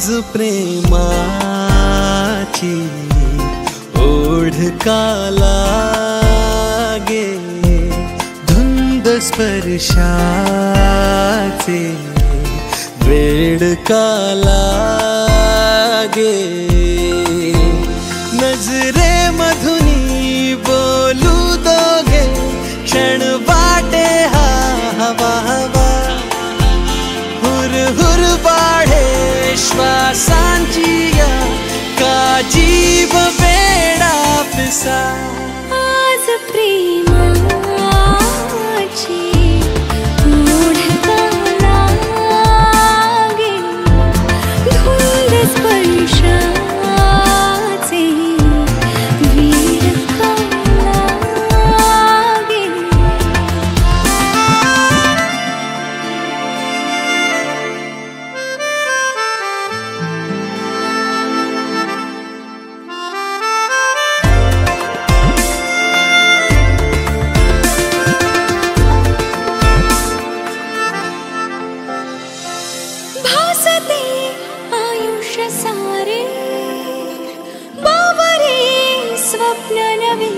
प्रेमाची ओढ का लागे, धुंद स्पर्शाचे वेड का लागे, नजरे मधुनी बोलू दोघे क्षण वाटे हा हवा हवा, हुर हुर वाढे श्वासांची या का जीव वेडा पिसा। आज प्रेमाची ओढ का लागे, धुंद स्पर्शाचे वेड का लागे। भासते आयुष्य सारे, बावरे स्वप्न नवे,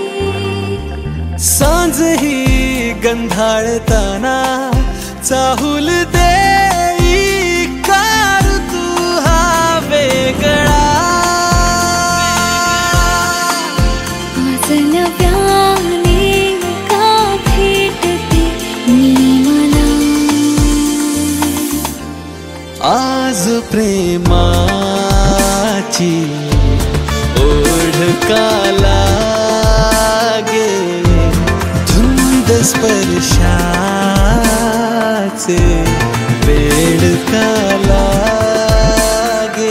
सांज ही गंधाळताना चाहूल देई कार तू हा वेगळा। आज नव्याने का भेटते मी मला, आज प्रेमाची ओढ का लागे, धुंद स्पर्शाचे वेड का लागे।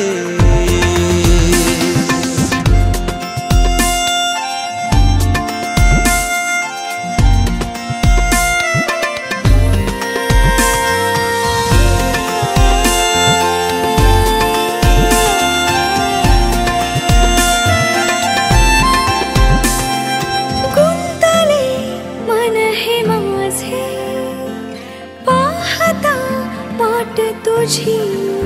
गुंतले मन हे माझे, पाहता वाट तुझी,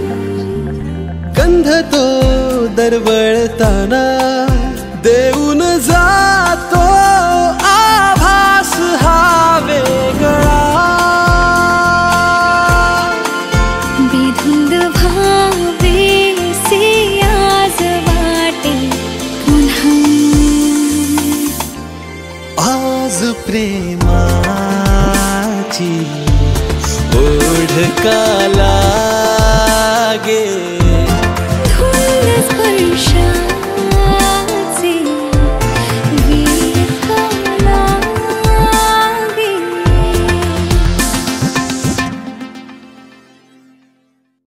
गंध तो दरवळताना देऊन जातो आभास हा वेगळा। बेधुंद भावेसे आज वाटे पुन्हा। आज प्रेमाची ओढ का लागे, धुंद स्पर्शा